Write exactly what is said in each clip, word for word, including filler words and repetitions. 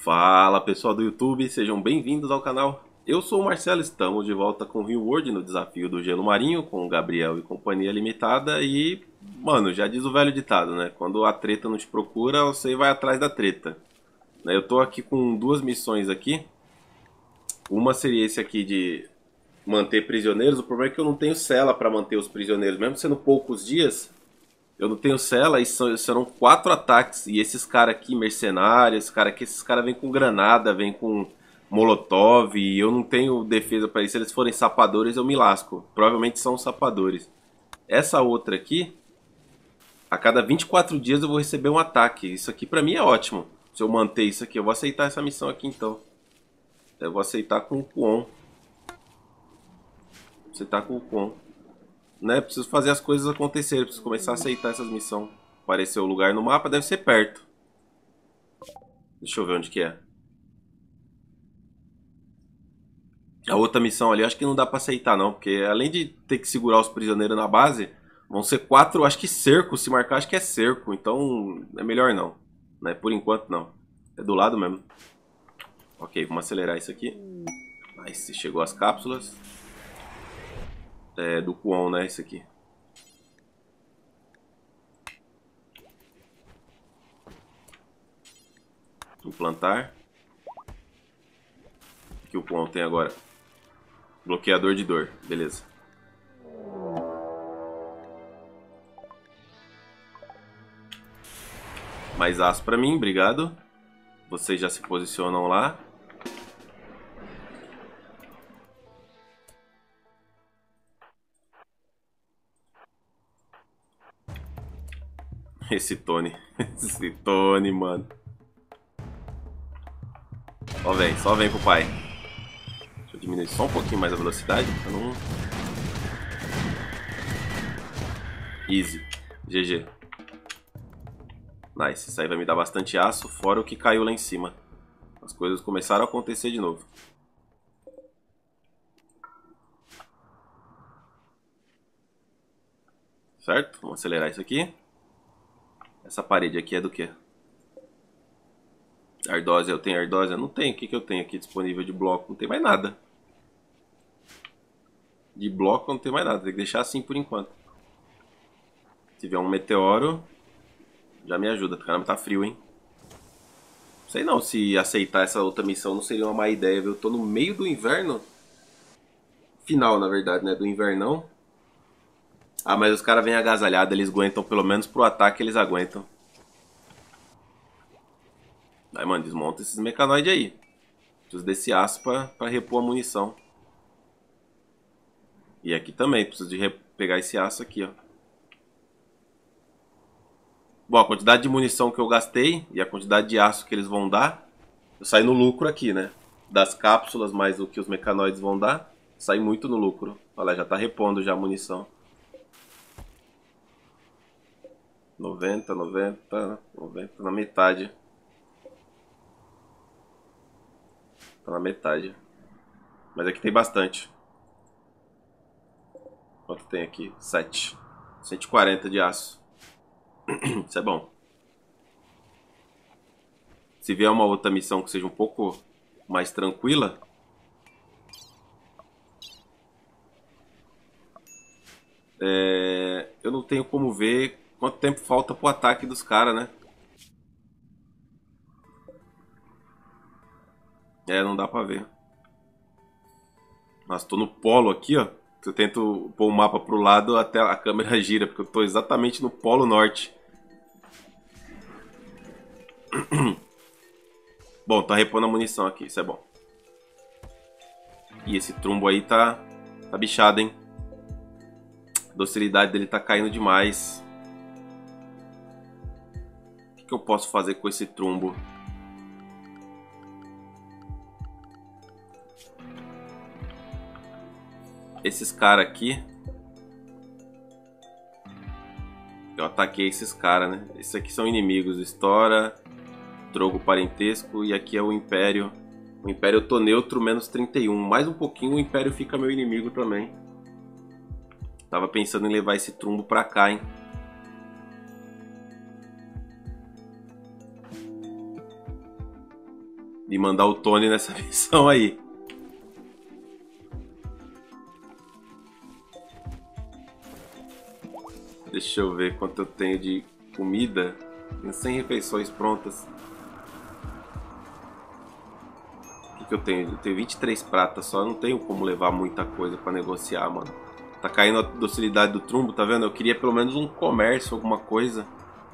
Fala pessoal do YouTube, sejam bem-vindos ao canal. Eu sou o Marcelo, estamos de volta com o Rio World no desafio do Gelo Marinho, com o Gabriel e companhia limitada. E, mano, já diz o velho ditado, né? Quando a treta não te procura, você vai atrás da treta. Eu tô aqui com duas missões aqui. Uma seria esse aqui de manter prisioneiros. O problema é que eu não tenho cela para manter os prisioneiros, mesmo sendo poucos dias. Eu não tenho cela e são, serão quatro ataques. E esses caras aqui, mercenários, cara aqui, esses caras vêm com granada, vêm com molotov. E eu não tenho defesa para isso. Se eles forem sapadores, eu me lasco. Provavelmente são sapadores. Essa outra aqui, a cada vinte e quatro dias eu vou receber um ataque. Isso aqui pra mim é ótimo. Se eu manter isso aqui, eu vou aceitar essa missão aqui então. Eu vou aceitar com o Kuon. Aceitar com o Kuon. Né? Preciso fazer as coisas acontecerem. Preciso começar a aceitar essas missões. Apareceu o lugar no mapa, deve ser perto. Deixa eu ver onde que é. A outra missão ali, acho que não dá pra aceitar não. Porque além de ter que segurar os prisioneiros na base, vão ser quatro, acho que cerco. Se marcar, acho que é cerco. Então é melhor não. Né? Por enquanto não. É do lado mesmo. Ok, vamos acelerar isso aqui. Nice, chegou as cápsulas. É do Kuon, né? Esse aqui. Implantar. O que o Kuon tem agora? Bloqueador de dor, beleza. Mais aço pra mim, obrigado. Vocês já se posicionam lá. Esse Tony. Esse Tony, mano. Só vem, só vem pro pai. Deixa eu diminuir só um pouquinho mais a velocidade pra não... Easy. G G. Nice. Isso aí vai me dar bastante aço, fora o que caiu lá em cima. As coisas começaram a acontecer de novo. Certo? Vamos acelerar isso aqui. Essa parede aqui é do que? Ardósia, eu tenho ardósia? Não tenho. O que, que eu tenho aqui disponível de bloco? Não tem mais nada. De bloco não tem mais nada. Tem que deixar assim por enquanto. Se tiver um meteoro, já me ajuda. Caramba, tá frio, hein? Não sei não se aceitar essa outra missão não seria uma má ideia, viu? Eu tô no meio do inverno. Final, na verdade, né? Do invernão. Ah, mas os caras vêm agasalhados. Eles aguentam, pelo menos pro ataque eles aguentam. Aí, mano, desmonta esses mecanoides aí. Preciso desse aço pra, pra repor a munição. E aqui também, preciso de pegar esse aço aqui, ó. Bom, a quantidade de munição que eu gastei e a quantidade de aço que eles vão dar, eu saí no lucro aqui, né? Das cápsulas mais o que os mecanoides vão dar, sai muito no lucro. Olha, já tá repondo já a munição. noventa, noventa, noventa, na metade. Tá na metade. Mas aqui tem bastante. Quanto tem aqui? sete. cento e quarenta de aço. Isso é bom. Se vier uma outra missão que seja um pouco mais tranquila. É... Eu não tenho como ver quanto tempo falta pro ataque dos caras, né? É, não dá pra ver. Nossa, tô no polo aqui, ó. Eu tento pôr o mapa pro lado até a câmera gira, porque eu tô exatamente no polo norte. Bom, tá repondo a munição aqui, isso é bom. E esse trumbo aí tá, tá bichado, hein? A docilidade dele tá caindo demais. O que, que eu posso fazer com esse trumbo? Esses caras aqui. Eu ataquei esses caras, né? Esses aqui são inimigos. Estora, Drogo Parentesco. E aqui é o Império. O Império eu tô neutro, menos trinta e um. Mais um pouquinho o Império fica meu inimigo também. Tava pensando em levar esse trumbo pra cá, hein? de mandar o Tony nessa missão aí. Deixa eu ver quanto eu tenho de comida. Tenho cem refeições prontas. O que, que eu tenho? Eu tenho vinte e três pratas só. Eu não tenho como levar muita coisa pra negociar, mano. Tá caindo a docilidade do trumbo, tá vendo? Eu queria pelo menos um comércio, alguma coisa.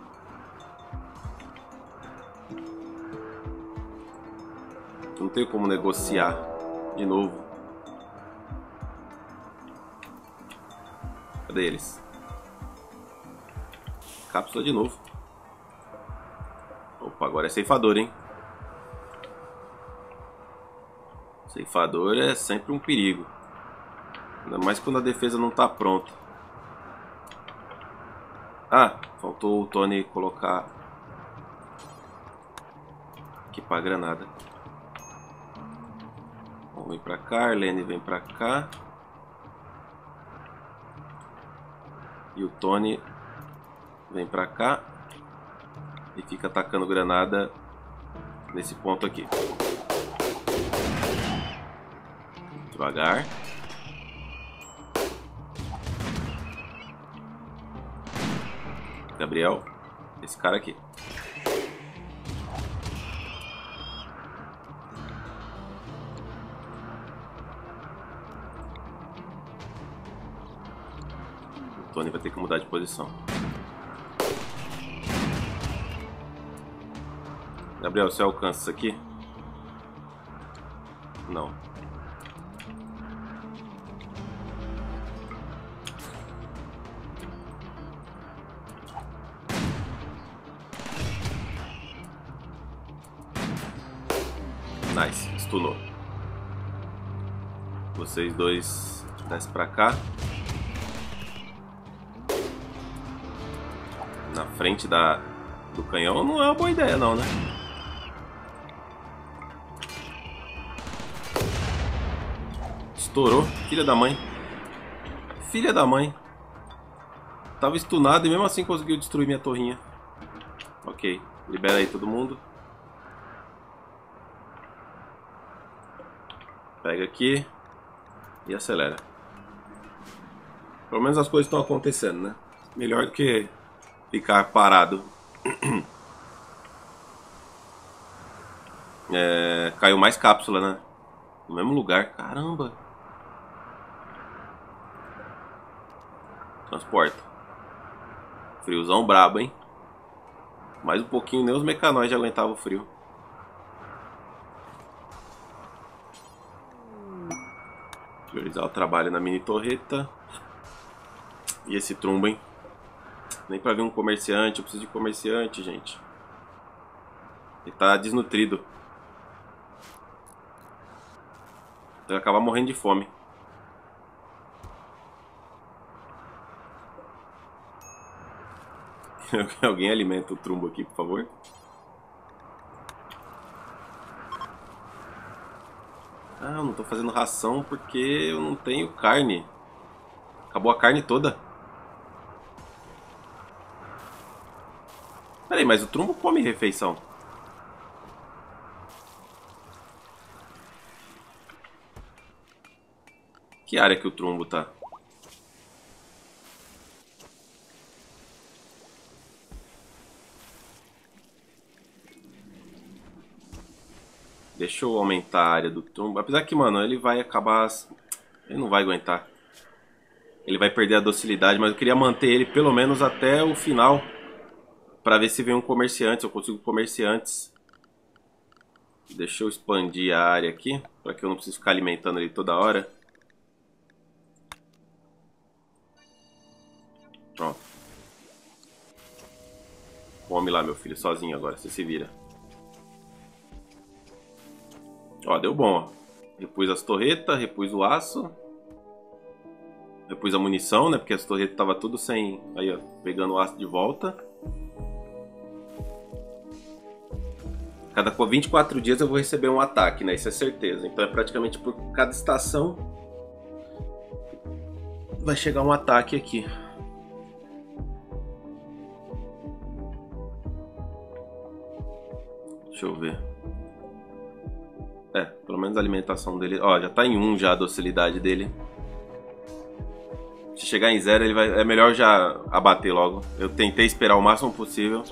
Eu não tenho como negociar de novo. Cadê eles? Cápsula de novo. Opa, agora é ceifador, hein? Ceifador é sempre um perigo. Ainda mais quando a defesa não tá pronta. Ah, faltou o Tony colocar equipar a granada. Vamos vir pra cá, Arlene vem pra cá. E o Tony vem pra cá. E fica atacando granada nesse ponto aqui. Devagar. Gabriel, esse cara aqui. O Tony vai ter que mudar de posição. Gabriel, você alcança isso aqui? Não. Nice, stunou. Vocês dois descem pra cá. Na frente da, do canhão não é uma boa ideia não, né? Estourou, filha da mãe. Filha da mãe. Tava stunado e mesmo assim conseguiu destruir minha torrinha. Ok, libera aí todo mundo. Pega aqui e acelera. Pelo menos as coisas estão acontecendo, né? Melhor do que ficar parado. É, caiu mais cápsula, né? No mesmo lugar. Caramba. Transporta. Friozão brabo, hein? Mais um pouquinho, nem os mecanóis já aguentavam o frio. Priorizar o trabalho na mini torreta. E esse trumbo, hein? Nem pra ver um comerciante. Eu preciso de comerciante, gente. Ele tá desnutrido. Vai acabar morrendo de fome. Alguém alimenta o trumbo aqui, por favor. Ah, eu não tô fazendo ração porque eu não tenho carne. Acabou a carne toda. Peraí, mas o trumbo come refeição. Que área que o trumbo tá? Deixa eu aumentar a área do trumbo. Apesar que, mano, ele vai acabar... Ele não vai aguentar. Ele vai perder a docilidade, mas eu queria manter ele pelo menos até o final. Pra ver se vem um comerciante, se eu consigo comerciantes. Deixa eu expandir a área aqui, pra que eu não precise ficar alimentando ele toda hora. Pronto. Come lá, meu filho, sozinho agora, você se vira. Ó, deu bom, ó. Repus as torretas, repus o aço. Repus a munição, né? Porque as torretas estavam tudo sem... Aí, ó, pegando o aço de volta. Cada vinte e quatro dias eu vou receber um ataque, né? Isso é certeza. Então é praticamente por cada estação vai chegar um ataque aqui. Deixa eu ver. É, pelo menos a alimentação dele... Ó, já tá em um já a docilidade dele. Se chegar em zero, ele vai... é melhor já abater logo. Eu tentei esperar o máximo possível.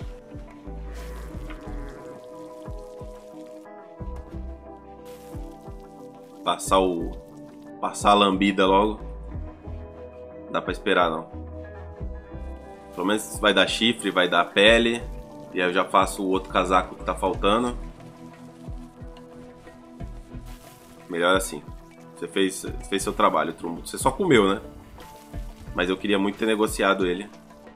Passar o... Passar a lambida logo. Não dá pra esperar, não. Pelo menos vai dar chifre, vai dar pele. E aí eu já faço o outro casaco que tá faltando. Melhor assim. Você fez, fez seu trabalho, Trumbo. Você só comeu, né? Mas eu queria muito ter negociado ele.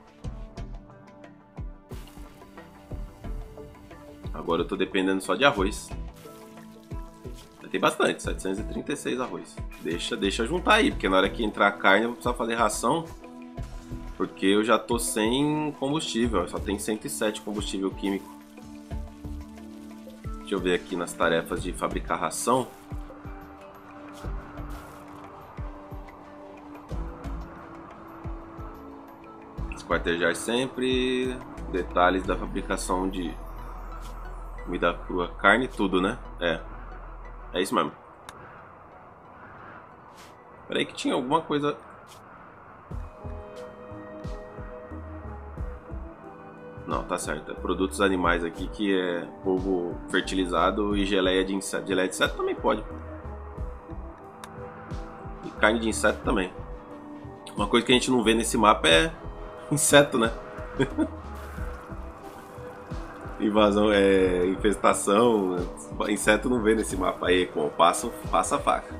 Agora eu tô dependendo só de arroz. Tem bastante, setecentos e trinta e seis arroz. Deixa, deixa juntar aí, porque na hora que entrar a carne eu vou precisar fazer ração. Porque eu já tô sem combustível, só tem cento e sete combustível químico. Deixa eu ver aqui nas tarefas de fabricar ração. Esquartejar sempre. Detalhes da fabricação de comida crua, carne, tudo, né? É. É isso mesmo. Peraí que tinha alguma coisa... Não, tá certo. É produtos animais aqui que é polvo fertilizado e geleia de inseto. Geleia de inseto também pode. E carne de inseto também. Uma coisa que a gente não vê nesse mapa é inseto, né? Invasão, é infestação, inseto não vê nesse mapa. Aí, com passa, passa a faca.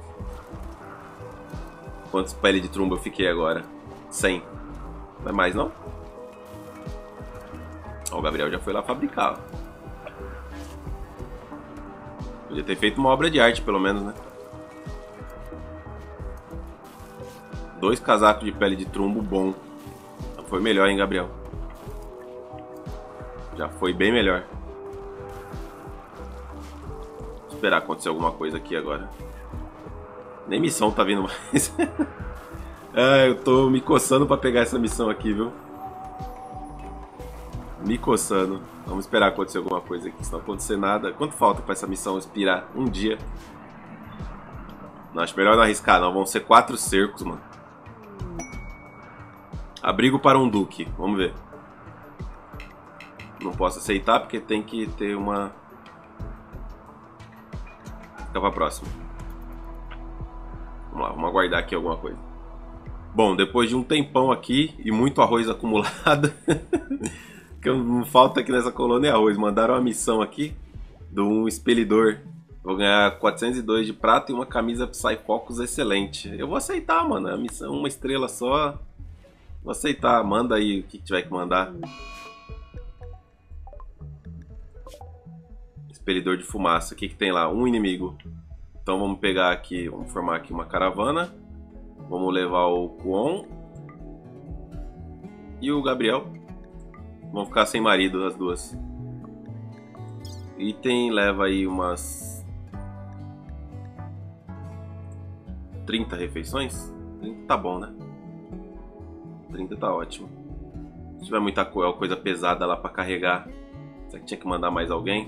Quantos pele de trumbo eu fiquei agora? cem. Não é mais, não? Ó, o Gabriel já foi lá fabricar. Podia ter feito uma obra de arte, pelo menos, né? Dois casacos de pele de trumbo bom. Foi melhor, hein, Gabriel? Já foi bem melhor. Vou esperar acontecer alguma coisa aqui agora. Nem missão tá vindo mais. Ah, eu tô me coçando pra pegar essa missão aqui, viu? Me coçando. Vamos esperar acontecer alguma coisa aqui. Se não acontecer nada... Quanto falta pra essa missão expirar? Um dia. Não, acho melhor não arriscar, não. Vão ser quatro cercos, mano. Abrigo para um duque. Vamos ver. Não posso aceitar porque tem que ter uma... Fica pra próxima. Vamos lá, vamos aguardar aqui alguma coisa. Bom, depois de um tempão aqui e muito arroz acumulado... que não falta aqui nessa colônia é arroz. Mandaram uma missão aqui de um expelidor. Vou ganhar quatrocentos e dois de prata e uma camisa Psyfocus excelente. Eu vou aceitar, mano. A missão, uma estrela só. Vou aceitar. Manda aí o que tiver que mandar. Expelidor de fumaça. O que, que tem lá? Um inimigo. Então vamos pegar aqui, vamos formar aqui uma caravana. Vamos levar o Kwon e o Gabriel. Vão ficar sem marido as duas. Item leva aí umas trinta refeições. trinta tá bom, né? trinta tá ótimo. Se tiver muita coisa pesada lá pra carregar, será que tinha que mandar mais alguém?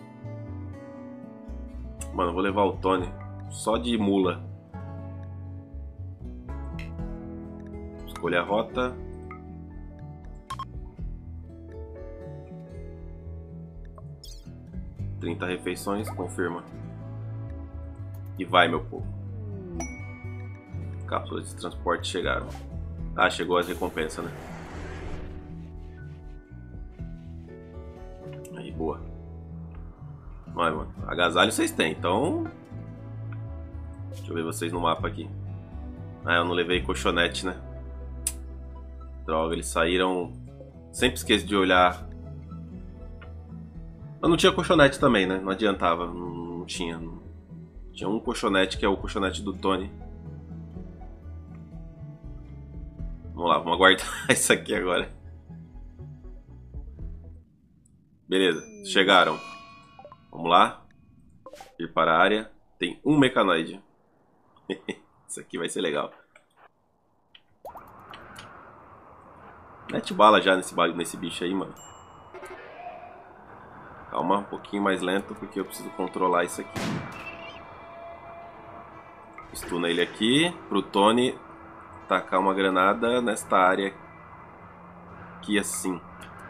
Mano, eu vou levar o Tony só de mula. Escolher a rota. trinta refeições, confirma. E vai, meu povo. Cápsulas de transporte chegaram. Ah, chegou as recompensas, né? Aí, boa. Vai, mano. Agasalho vocês têm, então... Deixa eu ver vocês no mapa aqui. Ah, eu não levei colchonete, né? Droga, eles saíram... Sempre esqueço de olhar... Eu não tinha colchonete também, né? Não adiantava, não, não tinha. Não... Tinha um colchonete que é o colchonete do Tony. Vamos lá, vamos aguardar isso aqui agora. Beleza, chegaram. Vamos lá. Ir para a área. Tem um mecanoide. Isso aqui vai ser legal. Mete bala já nesse, nesse bicho aí, mano. Calma, um pouquinho mais lento, porque eu preciso controlar isso aqui. Stuna ele aqui, pro Tony tacar uma granada nesta área aqui assim.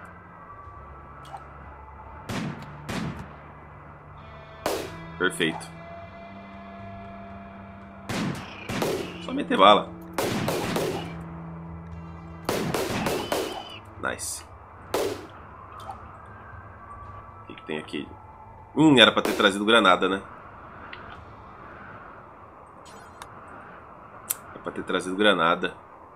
Perfeito. Só meter bala. Nice. O que, que tem aqui? Hum, era pra ter trazido granada, né? Era pra ter trazido granada.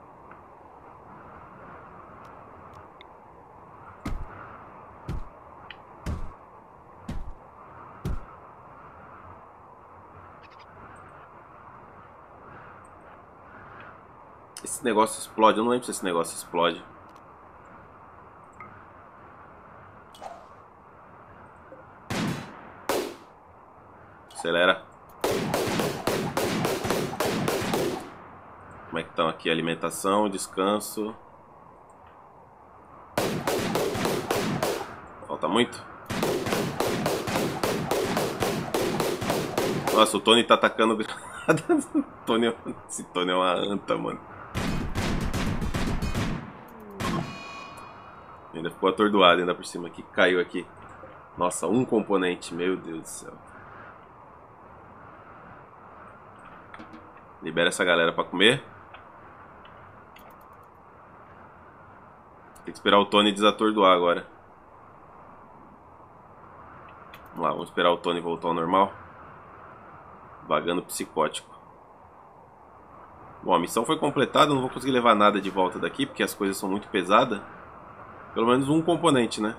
Esse negócio explode, eu não lembro se esse negócio explode. Acelera. Como é que estão aqui? Alimentação, descanso. Falta muito? Nossa, o Tony tá atacando granadas. Tony, esse Tony é uma anta, mano. Ainda ficou atordoado ainda por cima aqui. Caiu aqui. Nossa, um componente. Meu Deus do céu. Libera essa galera pra comer. Tem que esperar o Tony desatordoar agora. Vamos lá, vamos esperar o Tony voltar ao normal. Vagando psicótico. Bom, a missão foi completada. Não vou conseguir levar nada de volta daqui, porque as coisas são muito pesadas. Pelo menos um componente, né?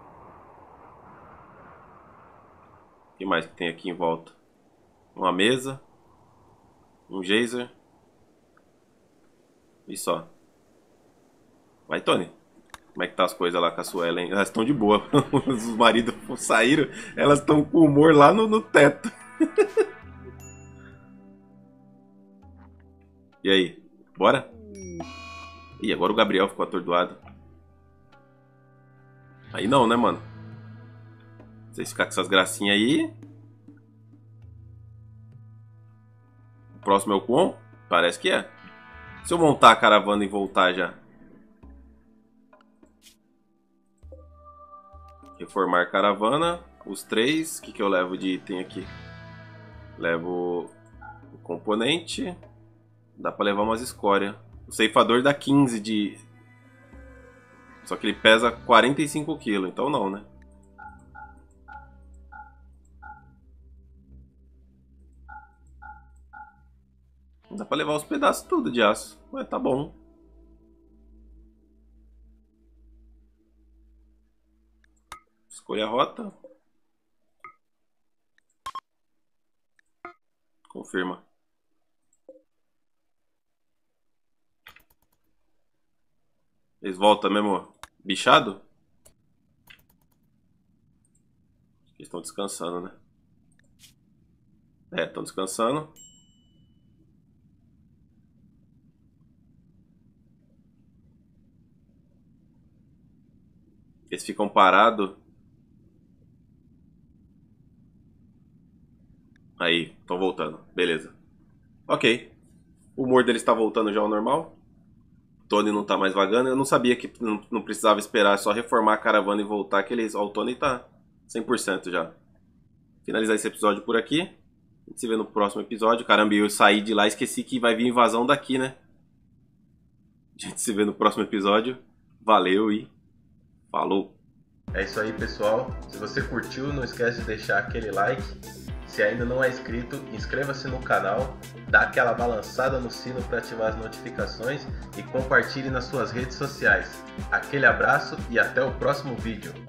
O que mais que tem aqui em volta? Uma mesa. Um geyser. E só. Vai, Tony. Como é que tá as coisas lá com a Suelen? Elas estão de boa. Os maridos saíram. Elas estão com o humor lá no, no teto. E aí? Bora? Ih, agora o Gabriel ficou atordoado. Aí não, né, mano? Vocês ficarem com essas gracinhas aí. O próximo é o Kwon? Parece que é. Se eu montar a caravana e voltar já. Reformar caravana. Os três. O que, que eu levo de item aqui? Levo o componente. Dá pra levar umas escórias. O ceifador dá quinze de... Só que ele pesa quarenta e cinco quilos, então não, né? Dá pra levar os pedaços tudo de aço. Mas tá bom. Escolha a rota. Confirma. Eles voltam mesmo bichado? Eles estão descansando, né? É, estão descansando. Eles ficam parados. Aí, estão voltando. Beleza. Ok. O humor deles está voltando já ao normal. Tony não tá mais vagando. Eu não sabia que não, não precisava esperar, é só reformar a caravana e voltar, que eles, ó, o Tony tá cem por cento já. Finalizar esse episódio por aqui. A gente se vê no próximo episódio. Caramba, eu saí de lá e esqueci que vai vir invasão daqui, né? A gente se vê no próximo episódio. Valeu e falou! É isso aí, pessoal. Se você curtiu, não esquece de deixar aquele like. Se ainda não é inscrito, inscreva-se no canal, dá aquela balançada no sino para ativar as notificações e compartilhe nas suas redes sociais. Aquele abraço e até o próximo vídeo.